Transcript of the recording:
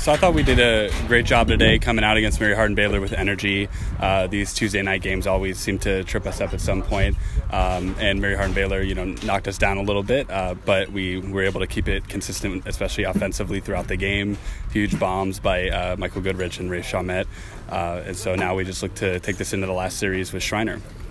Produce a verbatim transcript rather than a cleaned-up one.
So I thought we did a great job today coming out against Mary Hardin-Baylor with energy. Uh, these Tuesday night games always seem to trip us up at some point. Um, and Mary Hardin-Baylor, you know, knocked us down a little bit, uh, but we were able to keep it consistent, especially offensively throughout the game. Huge bombs by uh, Michael Goodrich and Ray Chalmette. Uh, and so now we just look to take this into the last series with Schreiner.